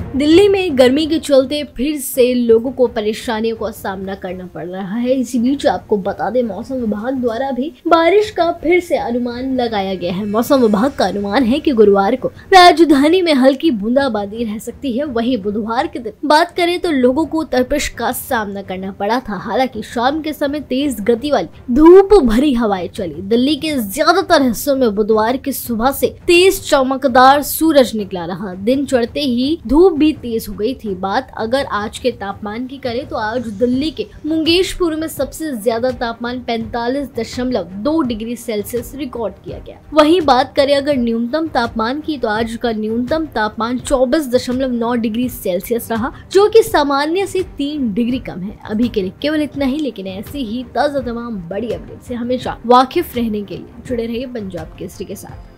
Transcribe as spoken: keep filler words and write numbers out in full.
दिल्ली में गर्मी के चलते फिर से लोगों को परेशानियों का सामना करना पड़ रहा है। इसी बीच आपको बता दें, मौसम विभाग द्वारा भी बारिश का फिर से अनुमान लगाया गया है। मौसम विभाग का अनुमान है कि गुरुवार को राजधानी में हल्की बूंदाबांदी रह सकती है। वहीं बुधवार के दिन बात करें तो लोगों को तपिश का सामना करना पड़ा था। हालांकि शाम के समय तेज गति वाली धूप भरी हवाएं चली। दिल्ली के ज्यादातर हिस्सों में बुधवार की सुबह से तेज चमकदार सूरज निकला रहा। दिन चढ़ते ही धूप भी तेज हो गई थी। बात अगर आज के तापमान की करें तो आज दिल्ली के मुंगेशपुर में सबसे ज्यादा तापमान पैंतालीस दशमलव दो डिग्री सेल्सियस रिकॉर्ड किया गया। वहीं बात करें अगर न्यूनतम तापमान की तो आज का न्यूनतम तापमान चौबीस दशमलव नौ डिग्री सेल्सियस रहा, जो कि सामान्य से तीन डिग्री कम है। अभी के लिए केवल इतना ही, लेकिन ऐसी ही ताजा तमाम बड़ी अपडेट से हमेशा वाकिफ रहने के लिए जुड़े रहिए पंजाब केसरी के साथ।